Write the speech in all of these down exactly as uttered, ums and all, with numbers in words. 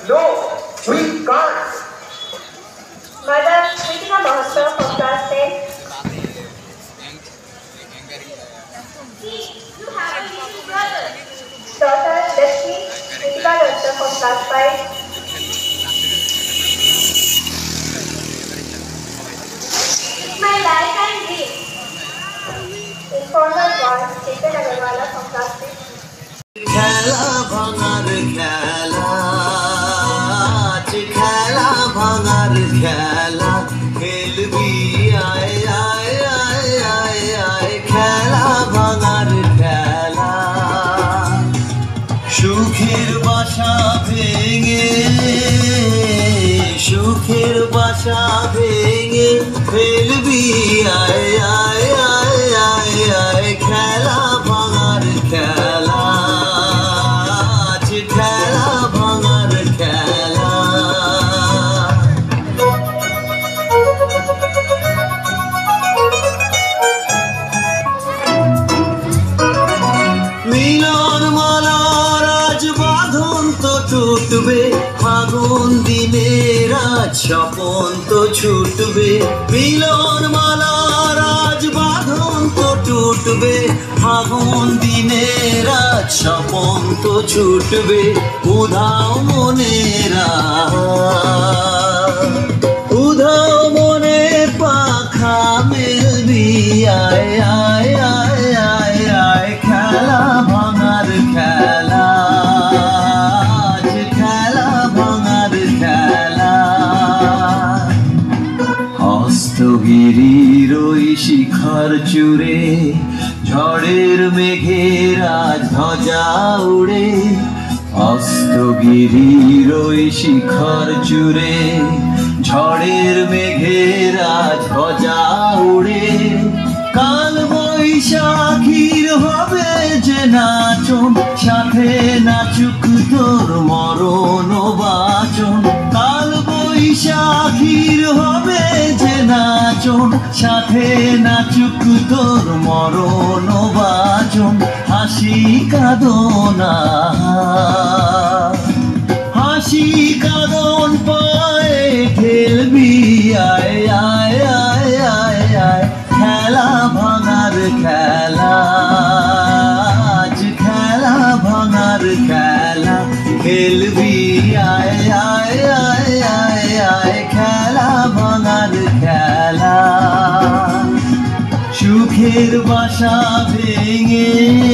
No, we can't. Mother Kritika Mahastra from class ten. See, you have a little brother. Daughter Lakshmi Kritika Mahastra from class five. It's my life and dream. Informer one Chetan Agarwala from class six. খেলা ভাঙার খেলা খেলা ভাঙার খেলা খেলবি আয় আয় আয় আয় আয় খেলা ভাঙার খেলা সুখের বাসা ভেঙে সুখের বাসা ভেঙে খেলবি আয় আয় আয় আয় আয় খেলা ভাঙার খেলা খেলা ভাঙার খেলা মিলন মালার আজ বাঁধন তো টুটবে ফাগুন দিনের আজ স্বপন তো ছুটবে মিলন মালার আজ বাঁধন তো টুটবে ফাগুন দিনের আজ স্বপন তো ছুটবে উধাও মনেরা উধাও মনে পাখা মেলবি আয় আয় আয় আয় আয় খেলা ভাঙার খেলা খেলা ভাঙার খেলা হস্তগিরির ওই শিখর চূড়ে ঝড়ের মেঘের আজ ধ্বজা উড়ে অস্তগিরির ওই শিখর চূড়ে ঝড়ের মেঘের আজ ধ্বজা উড়ে কাল বৈশাখীর হবে যে নাচন সাথে নাচুক তোর মরণ বাচন কাল বৈশাখীর হবে যে নাচন সাথে নাচুক তোর মরণ বাচন হাসি কাঁদনা হাসি কাঁদন পায়ে খেলবি আয় আয় আয় আয় আয় খেলা ভাঙার খেলা খেলা ভাঙার খেলা খেলবি আয় আয় আয় আয় আয় খেলা ভাঙার খেলা সুখের বাসা ভেঙে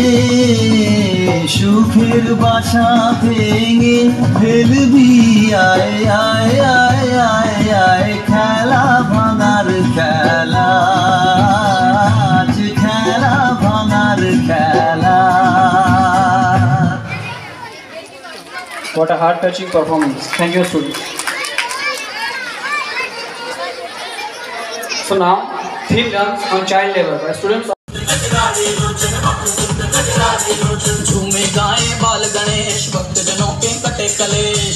সুখের বাসা ভেঙে ফেলবি আয় আয় আয় আয় আয় খেলা ভাঙার খেলা খেলা ভাঙার খেলা What a heart-touching performance. Thank you, students. So now, theme dance on child labor by students. झूमे गाए बाल गणेश भक्त जनों के कटे कलेश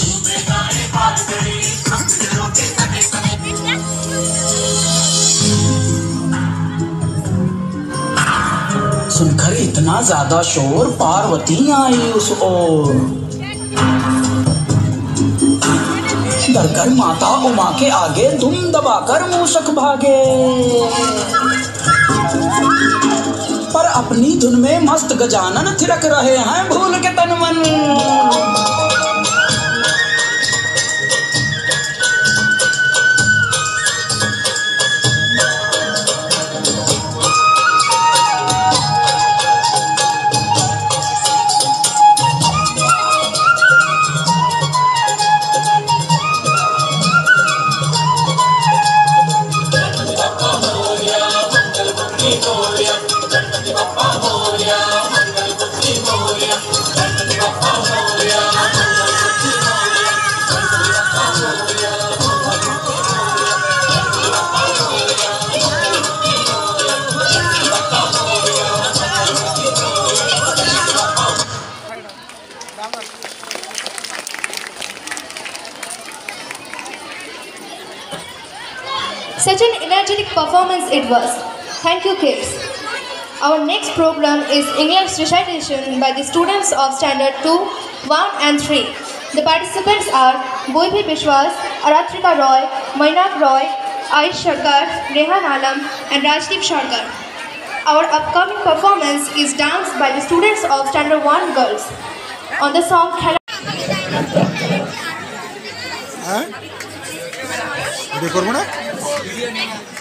सुनकर इतना ज्यादा शोर पार्वती आई उस ओर डरकर माता उमा के आगे धुम दबाकर मूषक भागे पर अपनी धुन में मस्त गजानन थिरक रहे हैं भूल के तन मन Such an energetic performance it was. Thank you, kids. Our next program is English recitation by the students of Standard two, one and three. The participants are Boibhi Bishwas, Aratrika Roy, Mainak Roy, Aish Sharkar, Rehan Alam and Rajdeep Sharkar. Our upcoming performance is danced by the students of Standard one Girls on the song Khela. হ্যাঁ, record করব না?